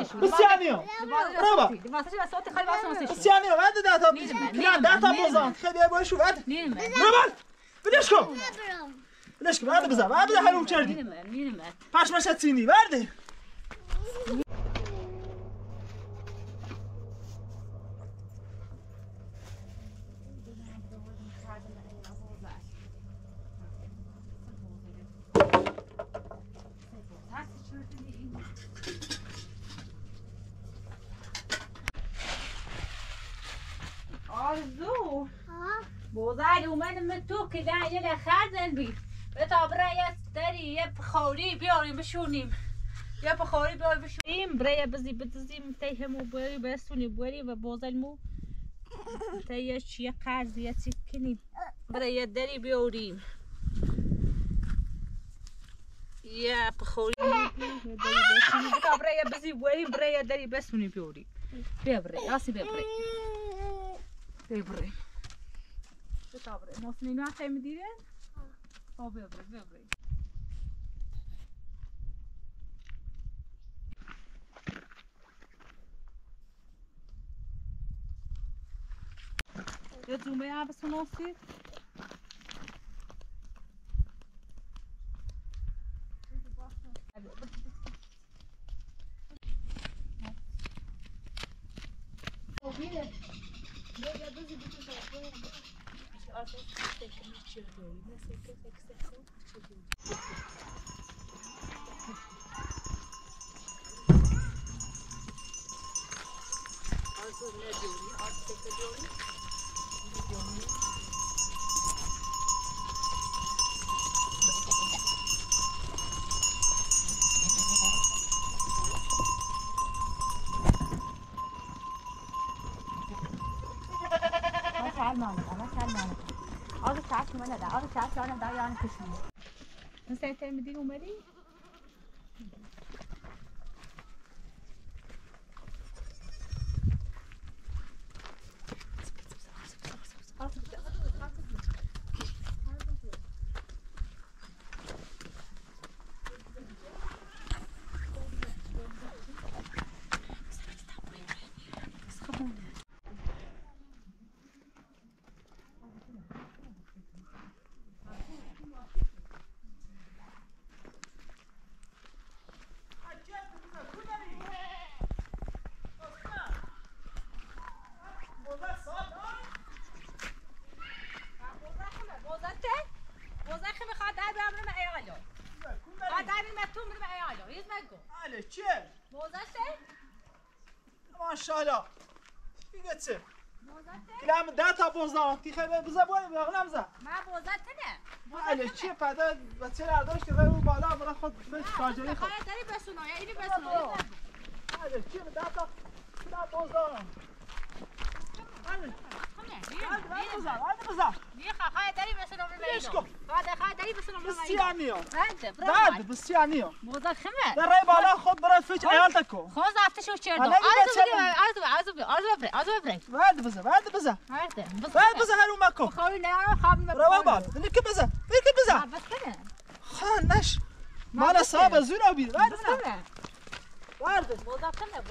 بسیانیو برو بسیانیو بعد داتا داتا بوزان خیلی باشو بعد برو بدش کن بدش کن بعد بزن بعد حروم کردی پشمش سینی بعد آرزو بوزای اومدم من تو که یه خردن بی به تا برای داری یه بخوری بیاریم بشونیم یه بخوری بیاریم بشونیم برای بزیم تیهمو بری بسونی بری و بوزلمو تیه چیه قرضیه کنیم برای داری بیاریم یه بخوری به تا برای بزیم برای داری بسونی بیاریم ببری آسی ببری ببری بتابره موسنینو هم خیلی میدیرن؟ آه ببری یه زومه هم بسون آسید آقا چشم من نده آقا چشم من نده یعنی کشمی مثل ترمیدین اومدی؟ ماشاءالله دیگه چه کلام داتا بوزان تی خیلی بزبون میگم زا ما بوزتنه بله چیه پدا بچه داشت که رو بالا برای خود بس کاجایی خود خواهد داری بسونو یا اینی بسونو بله چیه داتا کلام بوزان بله بزن دیگه خواهد داری بسونو بشکو خواهد داری بسونو بسیانیو بعد بسیانیو بوزت خمه در رای بالا خود برای فیچ عیال تکو خوز رفته شو چردو آرزو ببری بعد بزن هرو مکو خواهی نه خواب برو بعد نیکی بزن بس کنه خانش مال صاحب زور آبی بعد بس کنه بعد بوزت خمه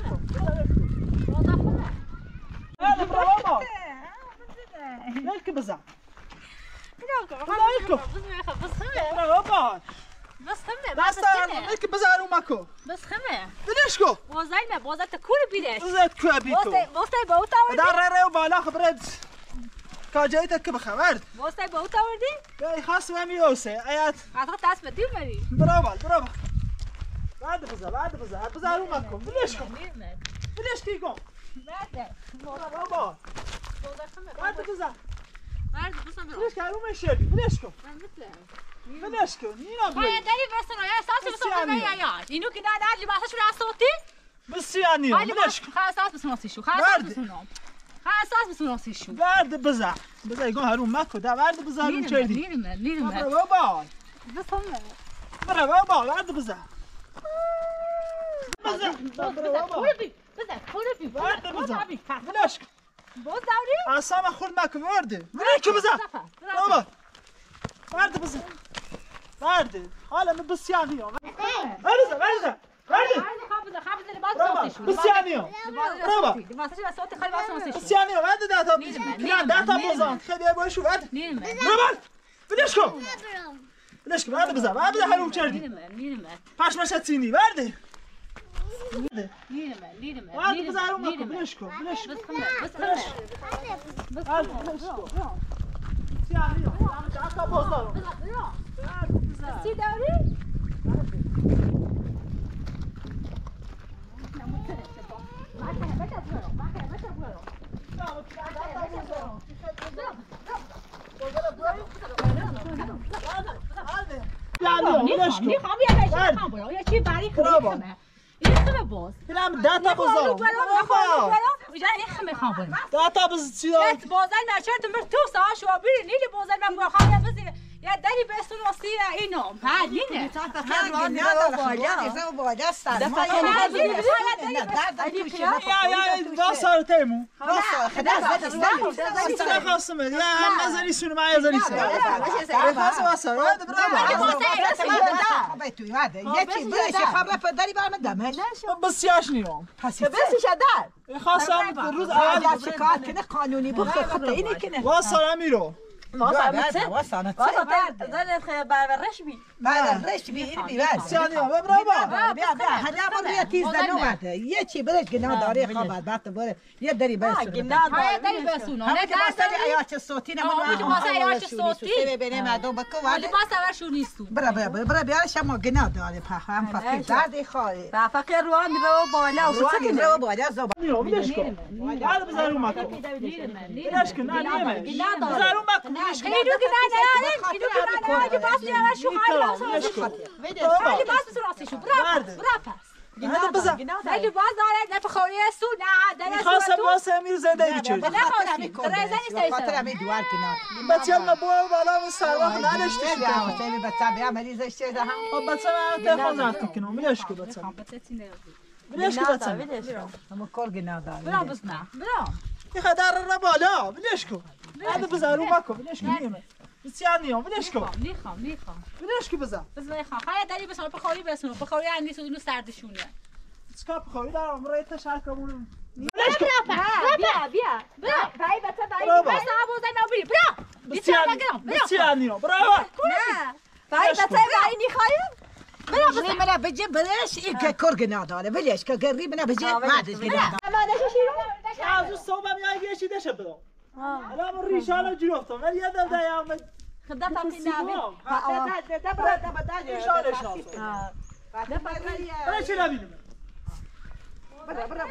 برو بابا نیکی بزن بس خمه دست نیکی بزن هرو مکو بس خمه بدش کو بوزت کول بیدش بزد کو بیتو بوستای با اوتا وردی در رای بالا خبرت کاجایی تک بخورد بوستای با اوتا وردی یا خاص و میوسه آیات خاطر دست بدی بری برو بعد بزن هرو مکو بدش کو بدش کی کو بعد بابا بوزت خمه بعد بزن بسم بدش که هرو مشیدی بدش کو بدش کو نینا خواهد داری بسونو یا احساس بسونو یا یاد اینو که داد لباسش رو اساتی بسیانیو بدش کو خواهد احساس بسونو سیشو بعد بزن ایگون هرون مکو دا بعد بزن هرون کردی نیرم برو بابا بسمه برو بابا بعد بزن بعد بزن بدش کو باز داری؟ اصلا خورد مکو ورده بری که بزن بابا بعد بزن حالا من بسیانیو بزن بذار خافز لباس صوتشو بسیانیو برابر لباسش و صوت خالی باس صوتشو بسیانیو بعد داتا بازان خیلی باشو بعد برابر بدش کن بدش کن بعد بذار حلوم کردی پشمش تینی برده بعد بذار اون مکو بدش کن بسیانیو داتا بازان سی داری؟ Bilen data bozalım. Data biz çiğ. بازار نشرت مر تو ساعه شو بيري نيلي بازار ما بخايا بزي يا داري بس نصيا اينو ها نينه يا صار تيمو خلاص خاصم يا هم زري سن معايا زري سن خلاص وصل هذا برافو بس ياشني يوم بس شدار خاصم روز شکایت کنه قانونی بخیر خطا اینه کنه وصل اميرو وصلت زادت خير برش بي برش بی این بیاد سیانیو برافو بیا هر بار یه تیز نومده یه چی برش گناه داره خبر بعد بره یه دری بس های داری بسونو نه داری عیاش صوتی نمون عیاش صوتی ببینه مردم بکو ولی باز اورشو نیستو برا بیا شما گناه داره هم فقط درد خواهی فقط روان رو بالا و سکن رو بالا زبان بدش کن هذا بزارو ماكو بدش کن نه بزارو ماكو ایدو که نه باز بیار شو خالی باز بسون راستشو برا پس هذا بزار ایدو باز داره نه بخوری سو نه داره خاصه واسه امیر زنده میچه نه خواهی رزنی خاطر همین دوار کنار بچه ما بو بالا سرواخ نداشته شو بچه بیا مریض اشته ده خب بچه ما تخوزات کنم بلش کو بچه بلش کو بچه هم کار گناه داره برا بس نه برا يخدر الربالا بلشكو هذا بزارو ماكو بلشكو نيمه بسيانيو بلشكو میخوام بلشكو بزا بس میخوام خیلی داری بس بخوری بسونو بخوری اندی سودونو سردشونه سكاب خوي دار عمره تشاركمون بیا بای بچه بس ابو زای نبری برا بسيانيو برافو نه بای بچه بای میخوایم برای من بجی بلش این که کار گناه داره بلش که قریب من بجی بعدش گناه داره ما نشی شیرو از الصوب میای یه چی دشه بدو الان ریشالا جرفتم ولی یادم دایم خدا تاقی نمی ریشالا شناسو برای چی نبینم برا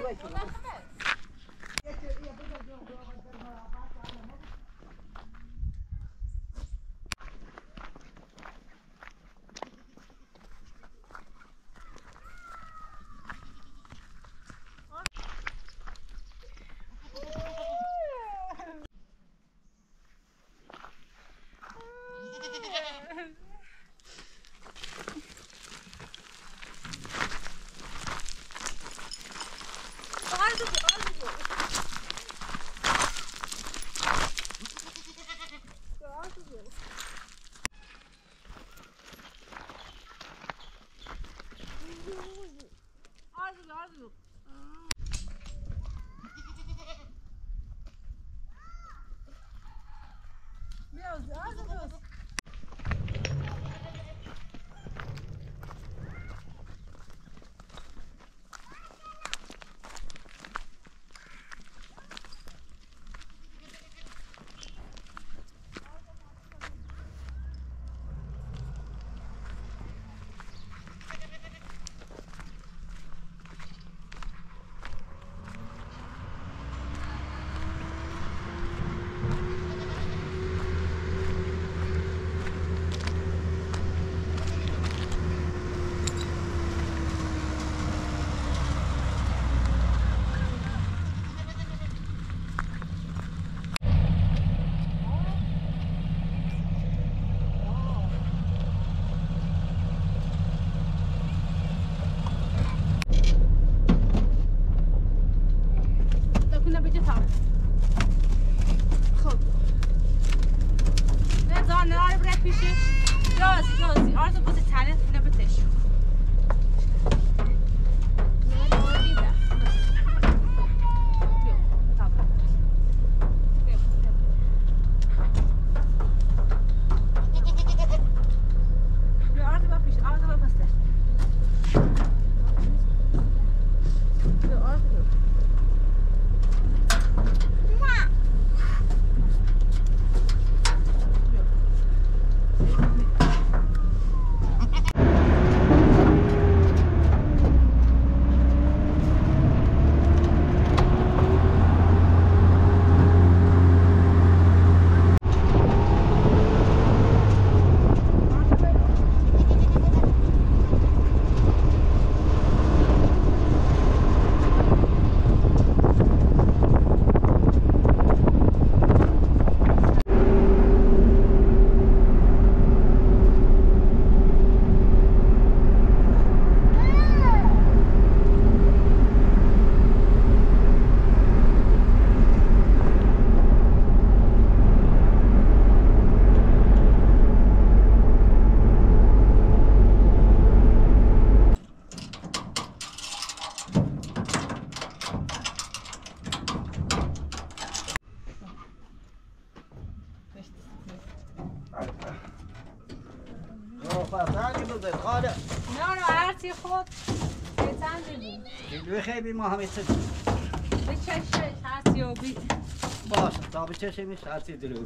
ساعتی خود چندی بود؟ کیلوی خیلی ما همه چه به چشه ساعتی و بی باشه تا به چشه می ساعتی دلو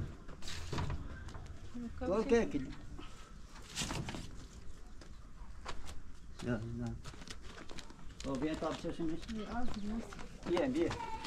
گل که کلی نه نه تو بیا تا به چشه می بیا بیا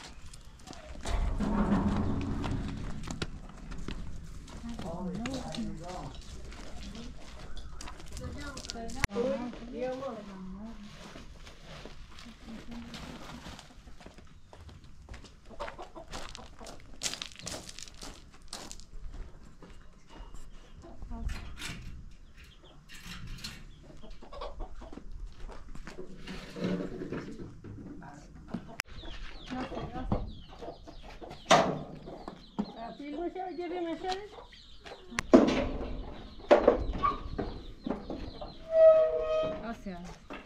آسیا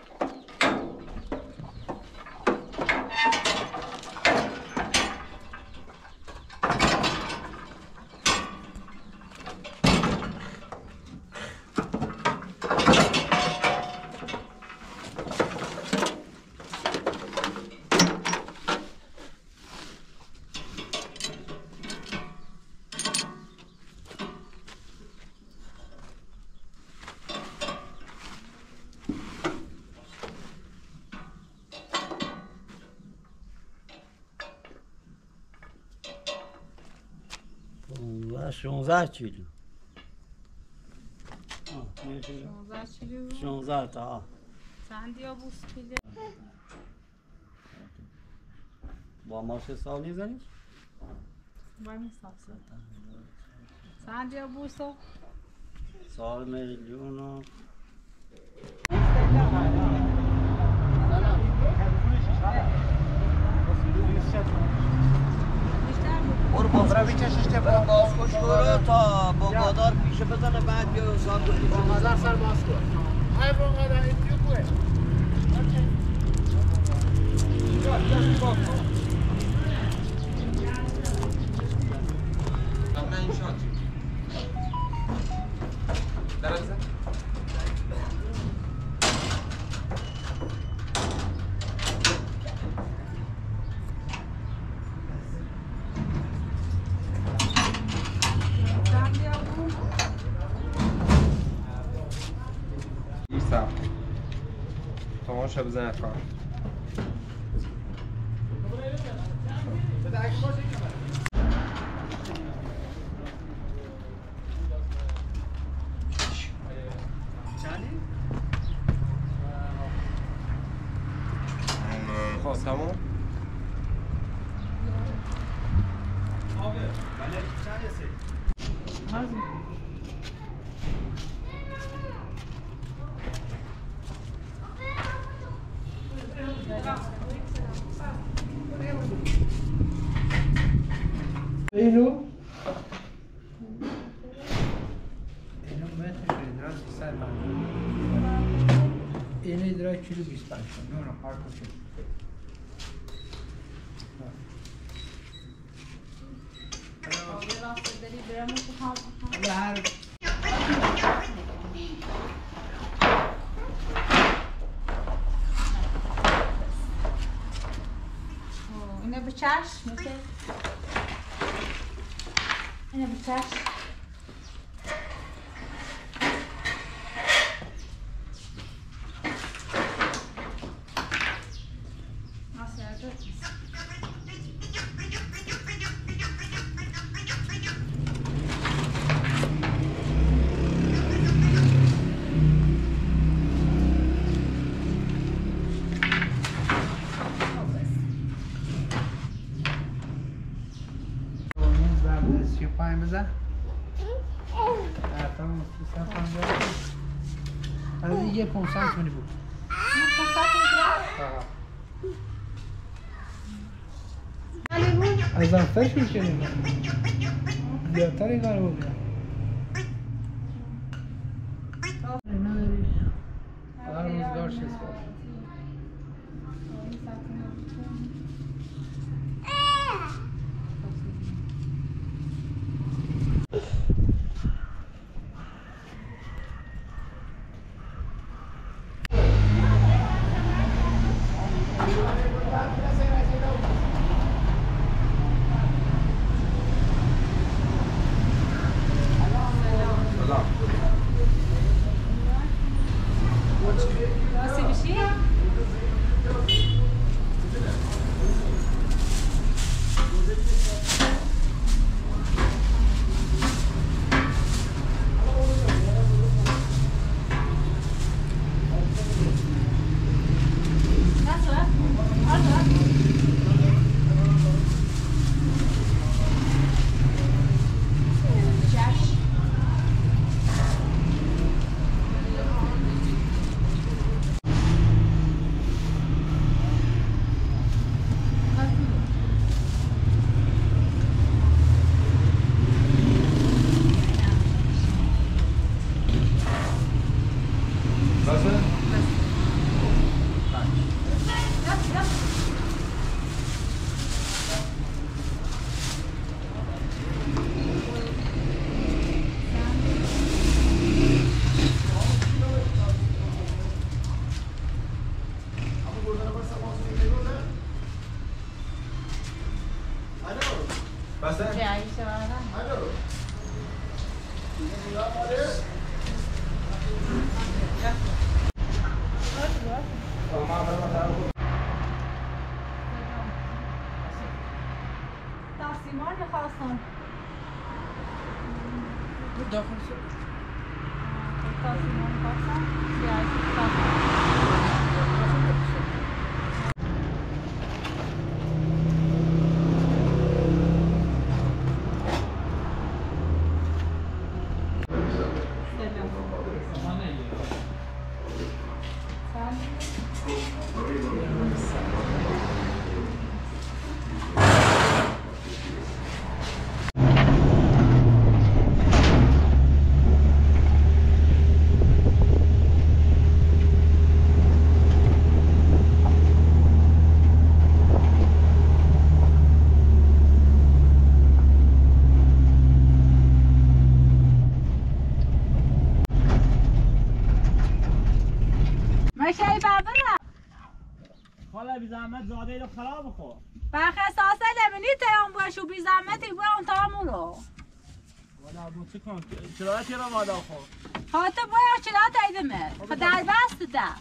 و 16 کیلو 16 تا چندی ها بوست پیده با ماشه سالی زنیش باید میساخت چندی ها بوستو سال میلیون و برو بافرا بیچشش که برو باز برو تا با بادار پیشه بزنه بعد بیا سال دو پیشه مازر سر باز کن های بانقدر ایتیو کوه تماشا بزن کار خب تمام اینو متر درا 300 اینو درا کیلو 25 نه هر کجا هر اینه به چشم میشه اینه به چشم یه 500 میلی بود. از آنفرش میکنیم. زیادتر این کار بود. هر روزگار شد. حالا بی زحمت زاده رو خراب خور برخی ساسه لبنی تیام باشو بی زحمتی برام تامونو والا بو چه کن چرا تیرا وادا خور حتی باید چرا تایدمه خدر بست ده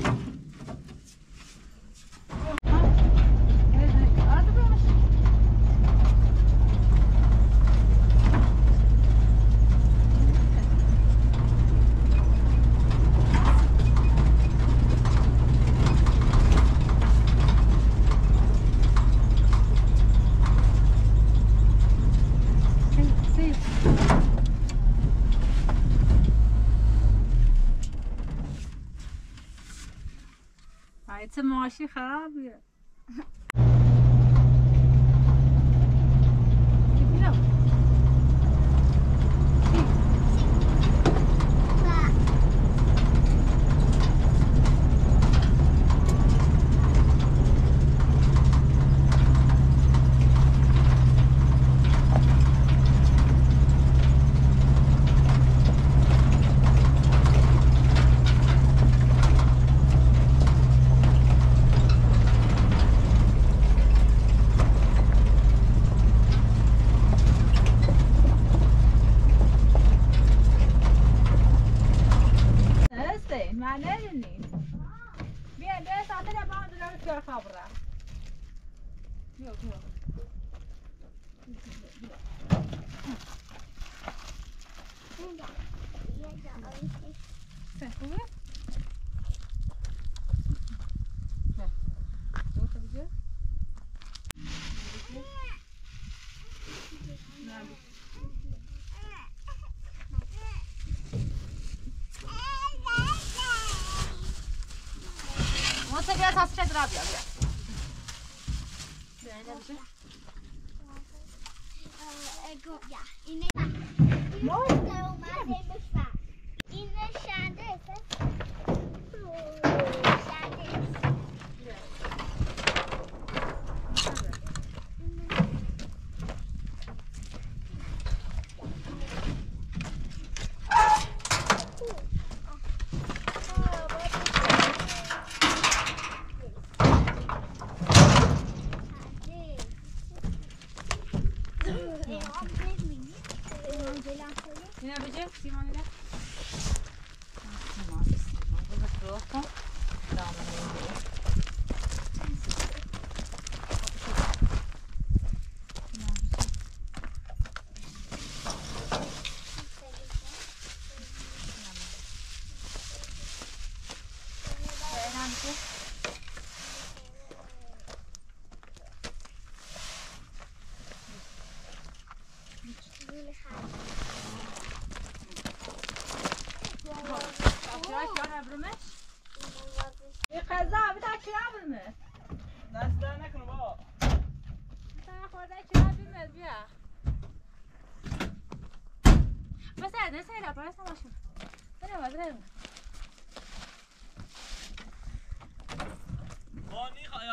چه ماشی خرابیه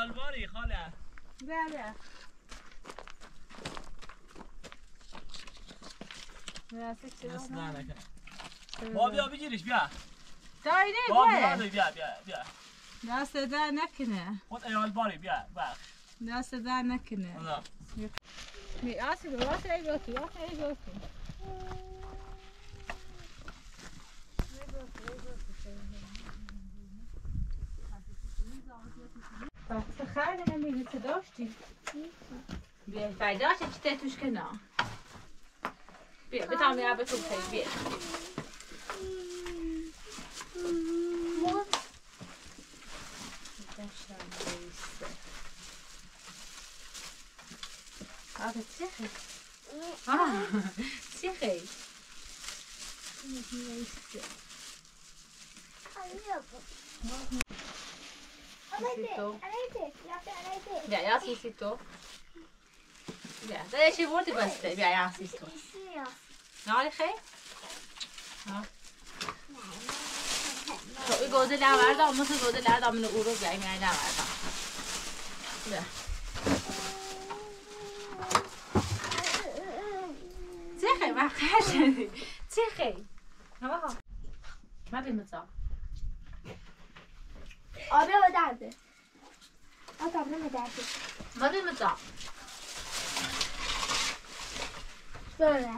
آلباری خاله بله اصلا نکنه با بیا بگیریش بیا دایره با بیا بیا دست در نکنه خود ای آلباری بیا بخش دست در نکنه می آسی به واسه ای گوتی پس خیلی نمیگه چه داشتی؟ بیا پیداش چی توش کنه بیا بتام یا به تو خیلی بیا آقا چی خیلی؟ چی خیلی؟ بیا یا سیسی تو بیا دایشی بردی بسته بیا یا سیسی تو نهاری خیلی؟ تو گوزه لوردم مثل گوزه لوردم من او رو بیایی میای لوردم بیا چه خیلی وقت شدی چه خیلی ما بیمتم آبی رو درده آب نمیدرده ما بیمتم بله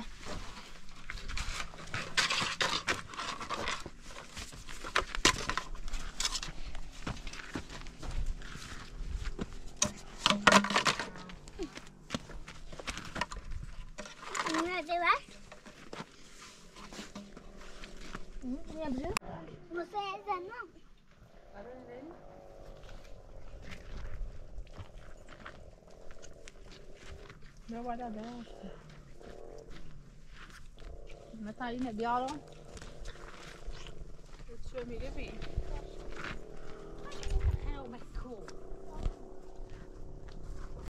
بیا بالا بیا متى اینه بیارم چه میگه بی